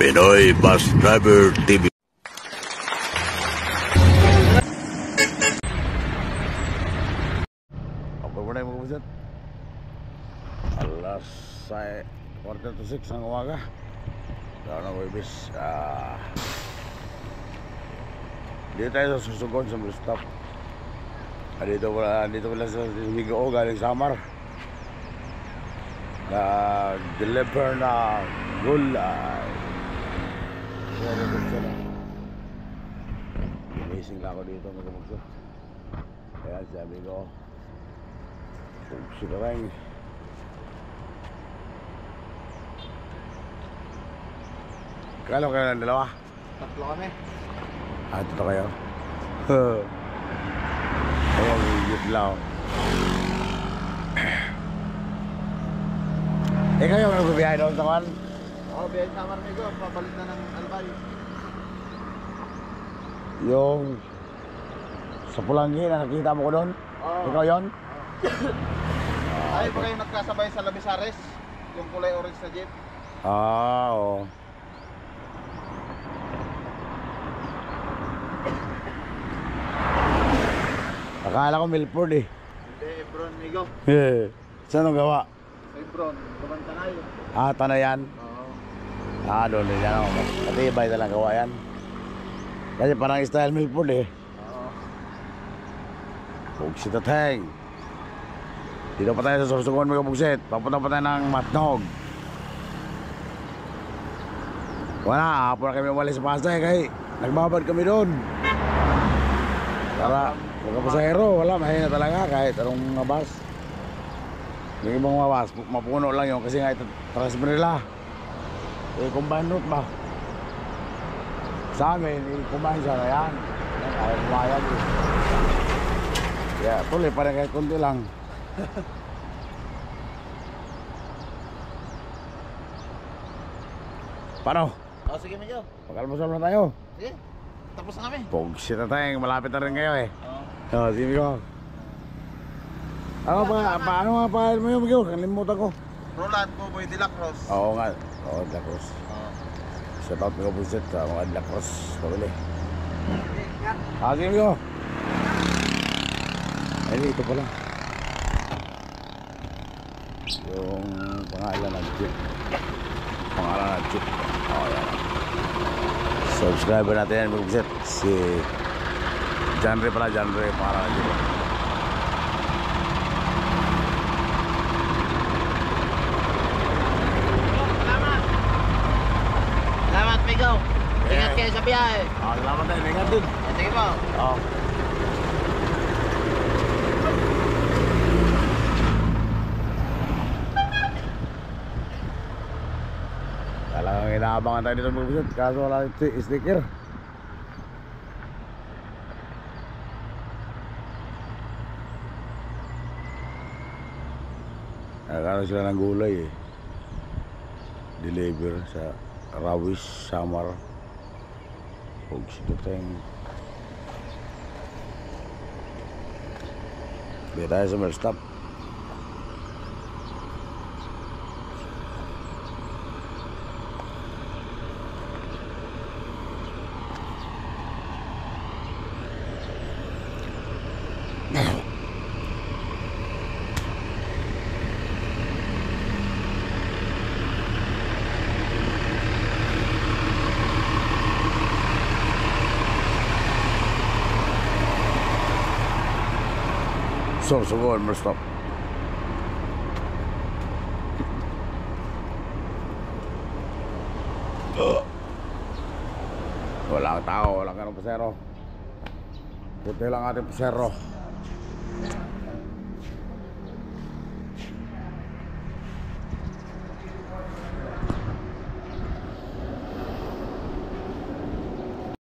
Pinoy Bus Driver TV. Apa mo na yung mga buset? Alas 4:46 ng umaga. Gano'n ang webis. Dito tayo sa Susugon sa bus stop. Dito pala sa Higo galing Samar. Nag-deliver na gulay. Amazing lang ako dito mga bugso. Kaya sabi ko, bugso ka rin. Kalo kayo ng dalawa? Tatlo kami. Ito kayo? Ayan, higit lang. Kayo nagbibiyahe doon sa kan? Oo, biyahe sa Marmigo. Papalit na ng Albay. Yung sa Pulanggi na nakita mo ko doon? Oo. Ikaw yun? Ay, pa kayo nagkasabay sa Labisares. Yung kulay orange na jeep. Oo. Akala ko Milford eh. Hindi, Ebron, Migo. Saan ang gawa? Ebron, Kabantanay. Tanayan. Oo. Doon din yan. Matibay talang gawa yan. Kasi parang style Milford eh. Oo. Bugsit at heng. Dito pa tayo sa Sorsogon mga bugsit. Papunta pa tayo ng Matnog. Wala, hapon na kami umalis sa Pasay kaya nagbabad kami doon. Para mga pasahero, wala, mahina talaga kahit anong mga bus. Yung ibang mga bus, mapuno lang yun kasi nga ito transfer nila. Combine route ba? Sa amin, combine siya na yan. Kaya kumayag eh. Kaya tuloy pa rin kahit kunti lang. Paano? Oh, sige, Migo. Pag-almusal na tayo. Sige, tapos na kami. Pugsit na tayo, malapit na rin kayo eh. Oo. Sige ko. Paano nga pa mo yung Miguel? Kalimutan ko. Roland, Buboy, De La Cruz. Oo nga. Oo, De La Cruz. Oo. Shout out mga buset sa mga De La Cruz. Pabili. Sige Miguel. Ay, ito pala. Yung pangalan ng jeep. Pangalan ng jeep. Oo, yan. Subscriber natin yan mga buset. Si Janre pala, Janre. Pangalan ng jeep. Salamat, Migo. Ingat kayo sa biyahe. Salamat tayo. Ingat din. Sige po. Oo. Talagang inaabangan tayo dito mga buset. Kaso wala sticker. Nagkakaroon sila ng gulay eh. Deliver sa Rawis, Samar. Huwag sito tayong biya tayo sa Merstop. Sorsogon, Merstop. Walang tao, walang kanong pasero. Puti lang ating pasero.